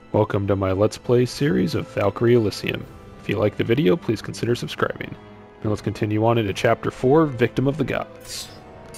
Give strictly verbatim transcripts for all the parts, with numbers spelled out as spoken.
Welcome to my Let's Play series of Valkyrie Elysium. If you like the video, please consider subscribing. Now let's continue on into Chapter four, Victim of the Gods.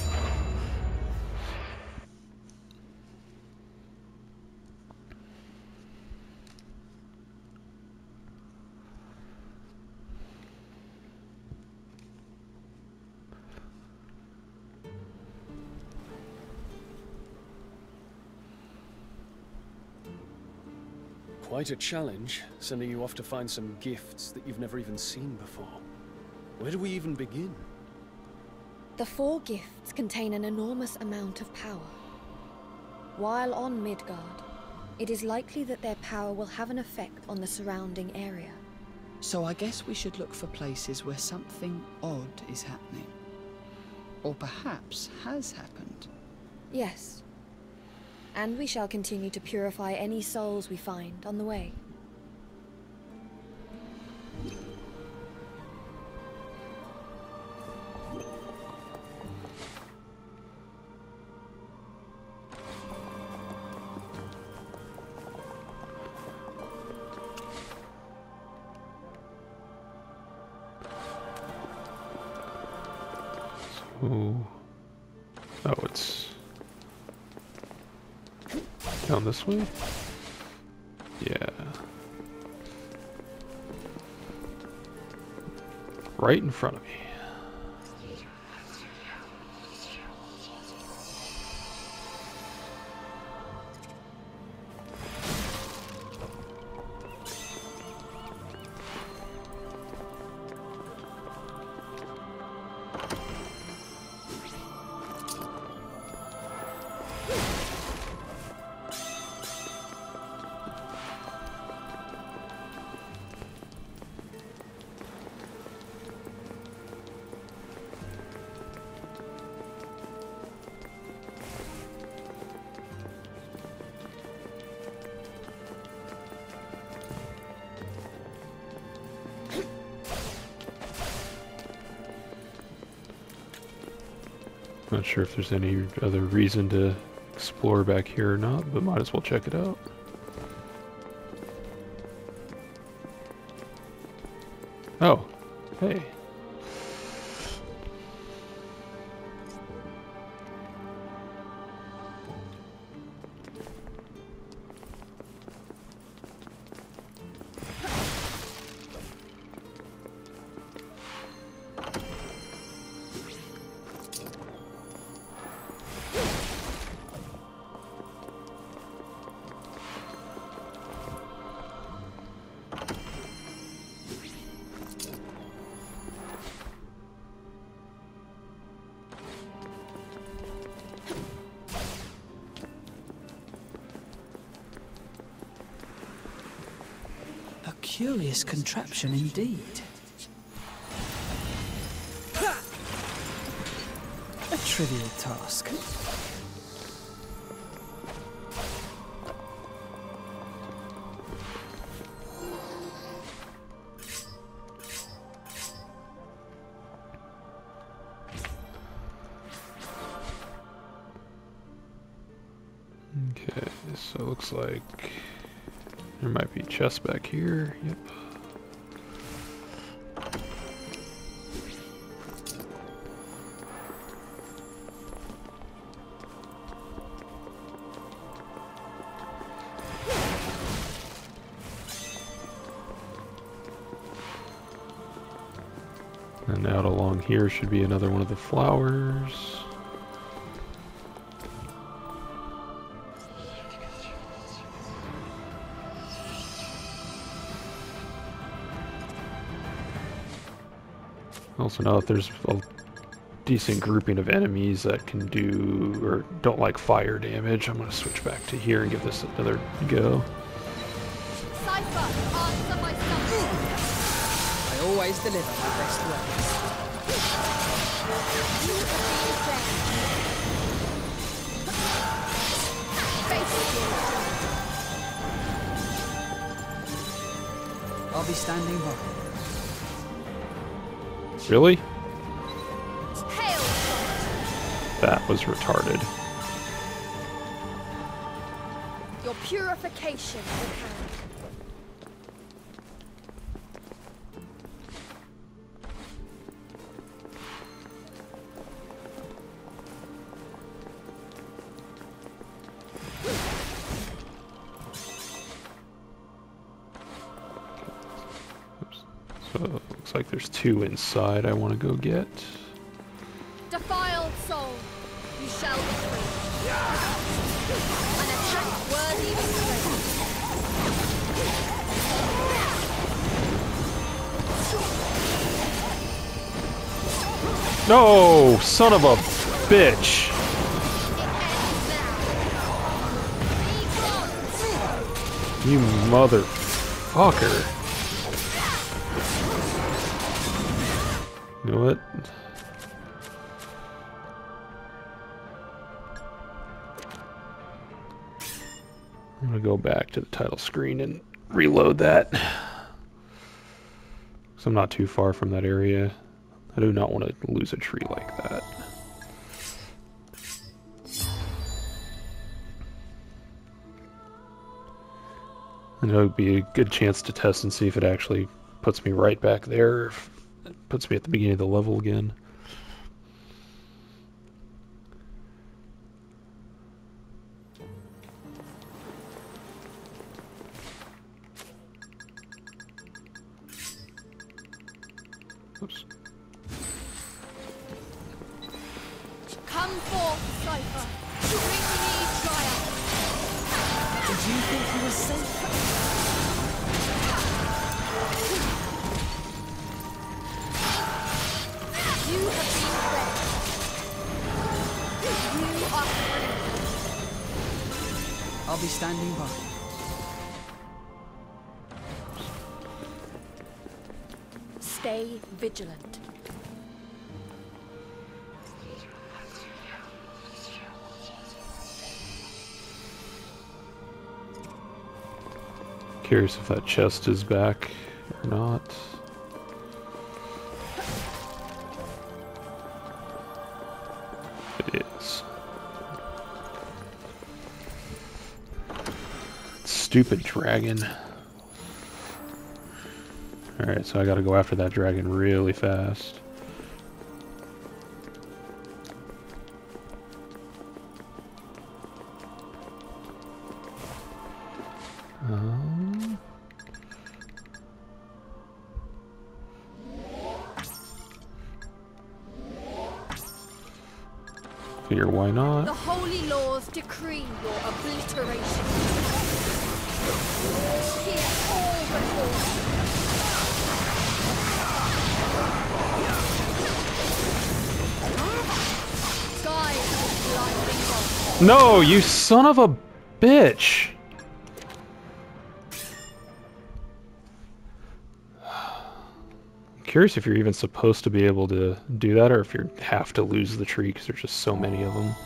Quite a challenge, sending you off to find some gifts that you've never even seen before. Where do we even begin? The four gifts contain an enormous amount of power. While on Midgard, it is likely that their power will have an effect on the surrounding area. So I guess we should look for places where something odd is happening. Or perhaps has happened. Yes. And we shall continue to purify any souls we find on the way. So, oh, it's down this way? Yeah. Right in front of me. Not sure if there's any other reason to explore back here or not, but might as well check it out. Oh, hey. Curious contraption indeed. A trivial task. Okay, so it looks like there might be chests back here. Yep. And out along here should be another one of the flowers. Also know that there's a decent grouping of enemies that can do, or don't like fire damage. I'm going to switch back to here and give this another go. Cypher, answer my summons. I always deliver the best weapons. I'll be standing by. Really? Hail! That was retarded. Your Purification at hand. So it looks like there's two inside I want to go get. Defiled soul, you shall be free. An attack worthy of strength. No, son of a bitch! You motherfucker! You know what? I'm gonna go back to the title screen and reload that. So I'm not too far from that area. I do not want to lose a tree like that. And it would be a good chance to test and see if it actually puts me right back there, or if it puts me at the beginning of the level again. Oops. Come forth, Cypher. Bring me triumph. Did you think you were safe? You have been read. You are free. I'll be standing by. Stay vigilant. Curious if that chest is back or not. It is. Stupid dragon. Alright, so I gotta go after that dragon really fast. Um, figure why not? The holy laws decree your obliteration. Here, all before you. No, you son of a bitch! I'm curious if you're even supposed to be able to do that, or if you have to lose the tree because there's just so many of them.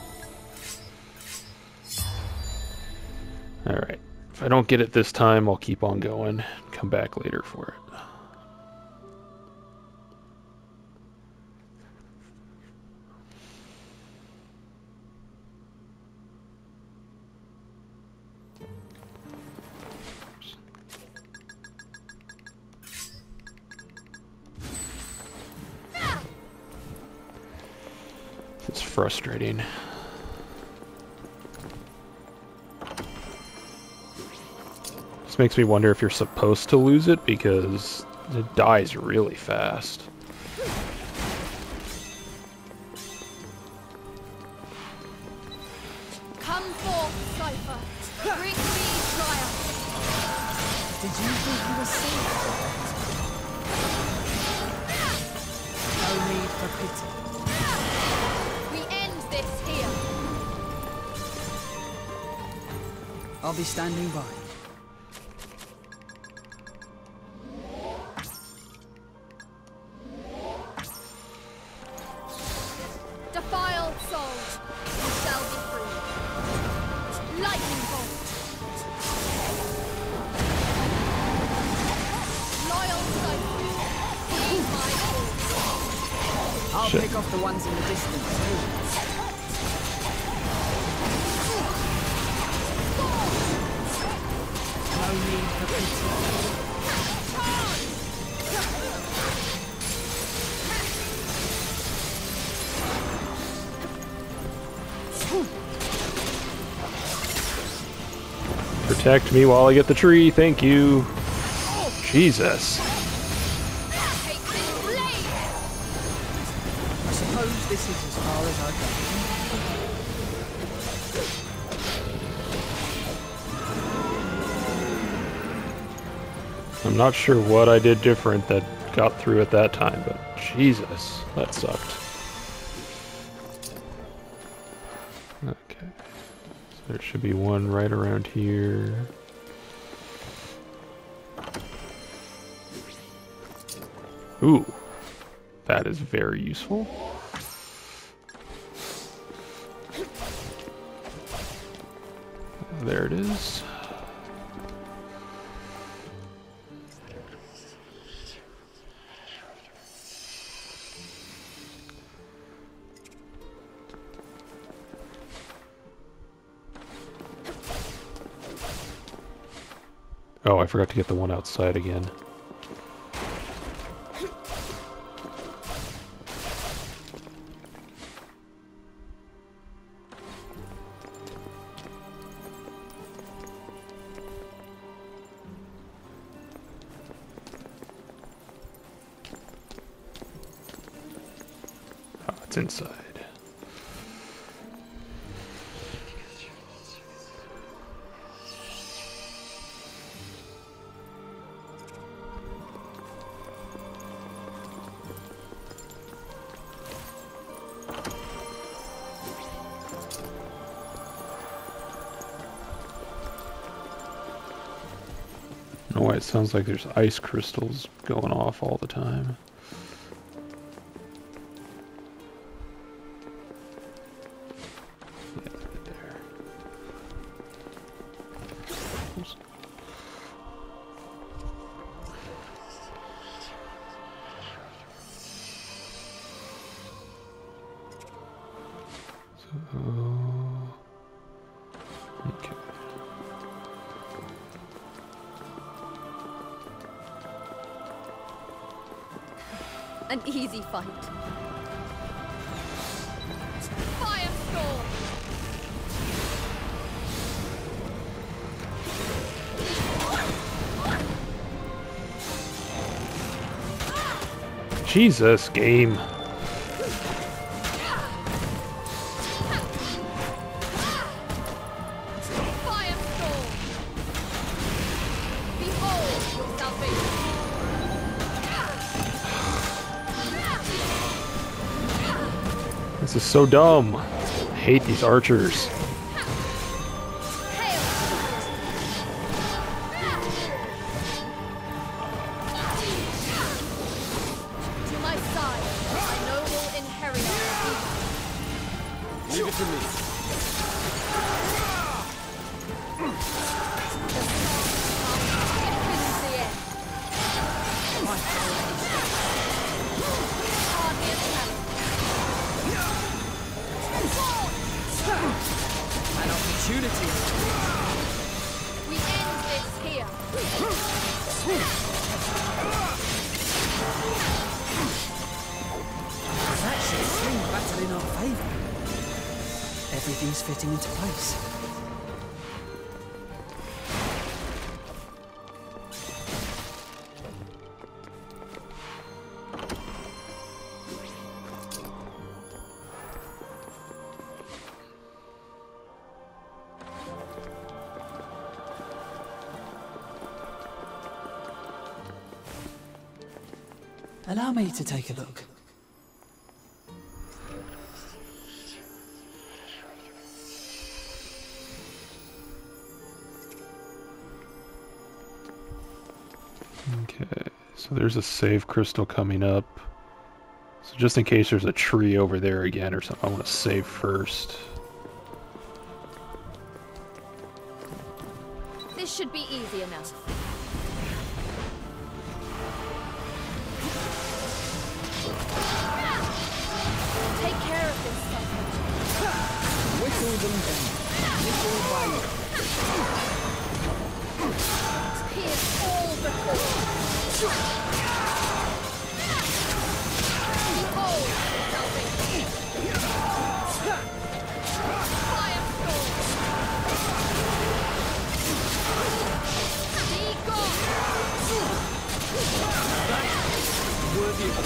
Alright, if I don't get it this time, I'll keep on going and come back later for it. It's frustrating. This makes me wonder if you're supposed to lose it, because it dies really fast. Come forth, Cypher. Bring me triumph. Did you think you were safe? No need for pity. We end this here. I'll be standing by. Defiled souls, you shall be free. Lightning bolt. Loyal Cypher, heed my call. I'll Shit. pick off the ones in the distance too. Protect me while I get the tree, thank you. Jesus. Take this blade! I suppose this is as far as I go. I'm not sure what I did different that got through at that time, but Jesus, that sucked. Okay. So there should be one right around here. Ooh, that is very useful. There it is. Oh, I forgot to get the one outside again. Oh, it's inside. I don't know why it sounds like there's ice crystals going off all the time. Yeah, right there. Oops. So, okay. An easy fight. Firestorm! Jesus, game. Firestorm! Behold your salvation! This is so dumb. I hate these archers. To my side, my noble Inherion. Leave it to me. An opportunity. We end this here. That should swing battle in our favour. Everything's fitting into place. Allow me to take a look. Okay, so there's a save crystal coming up. So just in case there's a tree over there again or something, I want to save first. This should be easy enough. Take care of this, Cypher. Whittle them down. Little by little. Pierce Behold, salvation. Firestorm. Be gone. Worthy of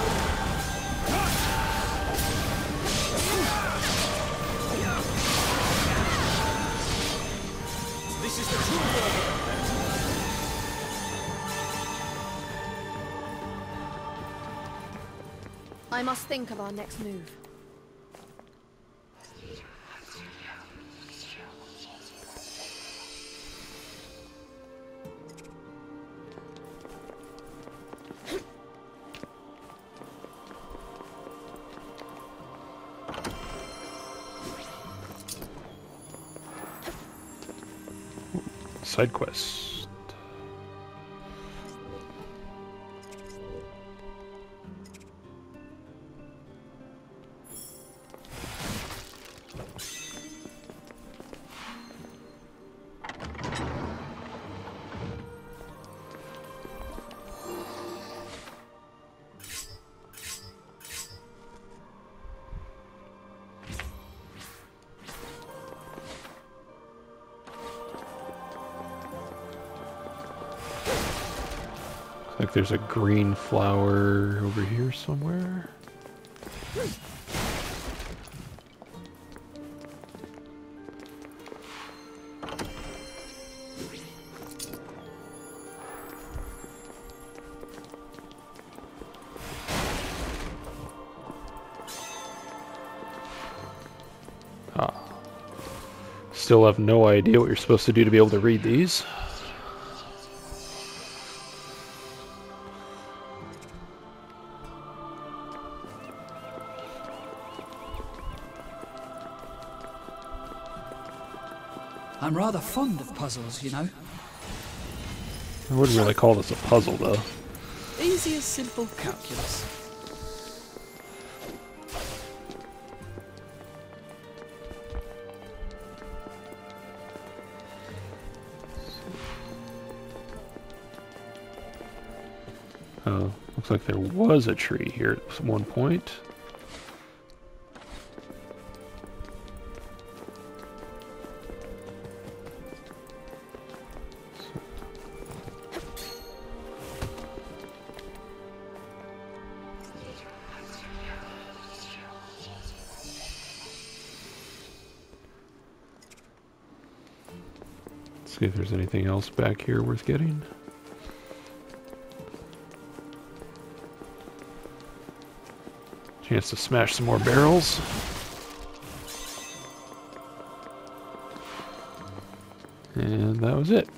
This is the true world. I must think of our next move. Side quest. Like there's a green flower over here somewhere. Ah. Still have no idea what you're supposed to do to be able to read these. I'm rather fond of puzzles, you know. I wouldn't really call this a puzzle, though. Easy as simple calculus. Oh, looks like there was a tree here at one point. See if there's anything else back here worth getting. Chance to smash some more barrels. And that was it.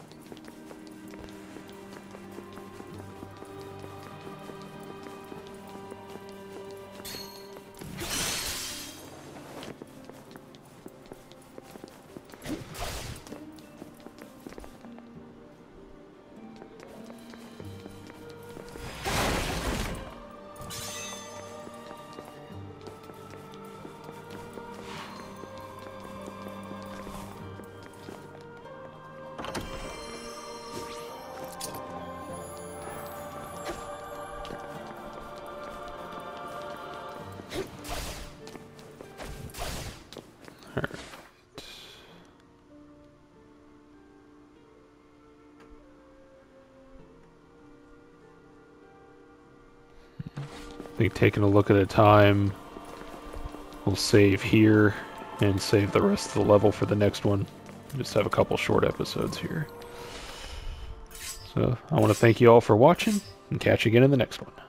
I think taking a look at a time, we'll save here and save the rest of the level for the next one. Just have a couple short episodes here. So I want to thank you all for watching and catch you again in the next one.